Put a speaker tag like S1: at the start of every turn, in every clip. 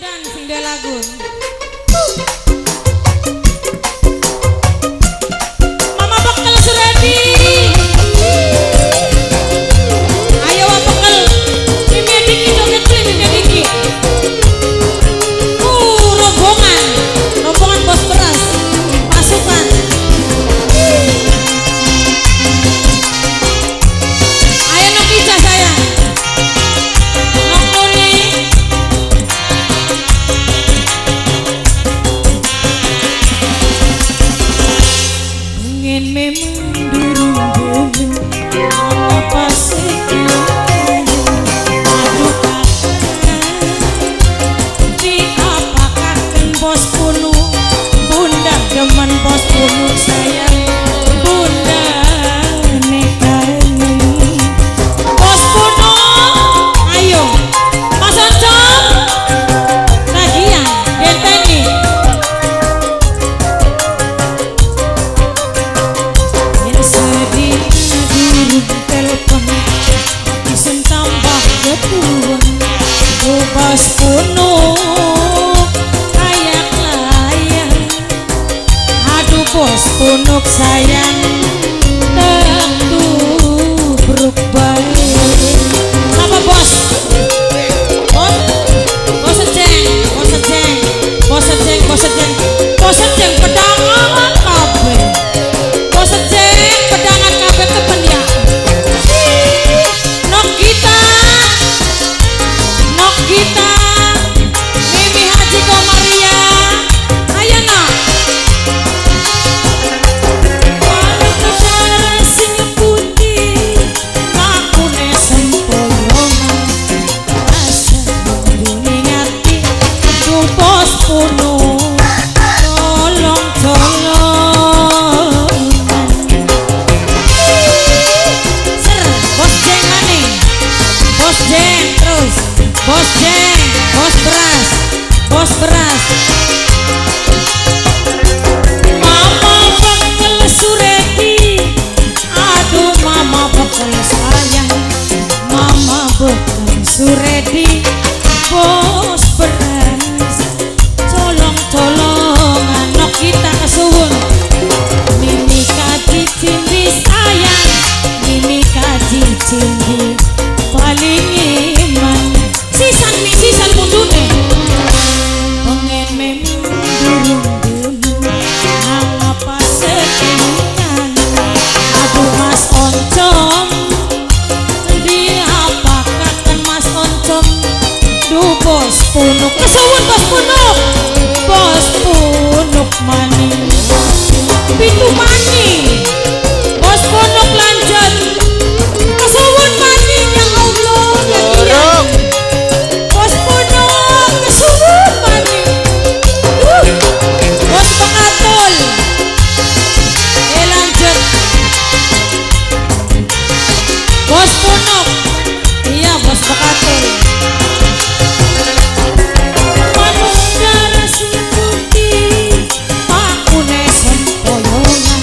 S1: Bondan sing duwe lagu. Mama Bekel Suredi. Ayo Wak Bekel. Mimi Diki joget Mimi Diki. Rombongan. Rombongan bos beras. Pasukan. Ayo Nokija sayang. Nok Nuni. Pengen memang durung apa sih aduh diapakan bos punu bunda demen bos punu sayang bunda nekani bos punu ayo Mas Oncom lagian genteni yang sedih durung telepon isen tambah ketuan bos punu kayak layang aduh bos punuk sayang tentu bruk baik apa bos bos bos seceng bos seceng bos seceng bos seceng bos seceng pedangan kabeh bos seceng pedangan kabeh kepen ya nok kita Mimi Haji Komaria ayo nak walau kejar sing putih lakune sempoyongan asa bumi ngati aduh bos punu tolong ser bos jeng maning bos jeng terus bos jeng bos beras Mama Bekel Suredi aduh Mama Bekel sayang Mama Bekel Suredi bos beras tolong-tolongan nok kita kesuwun Mimi kaji cindi sayang Mimi kaji cindi paling iman sisan mundune pengen memang durung nang apa sekingan aduh Mas Oncom diapakan Mas Oncom duh bos punuk kesuwun bos punuk maning pintu maning bos punuk lanjut kesuwun maning ya Allah ya bos punuk kesuwun maning bos pengatul lanjut bos punuk iya bos pengatul manunggal sing putih pakune sempoyongan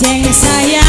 S1: jeng sayang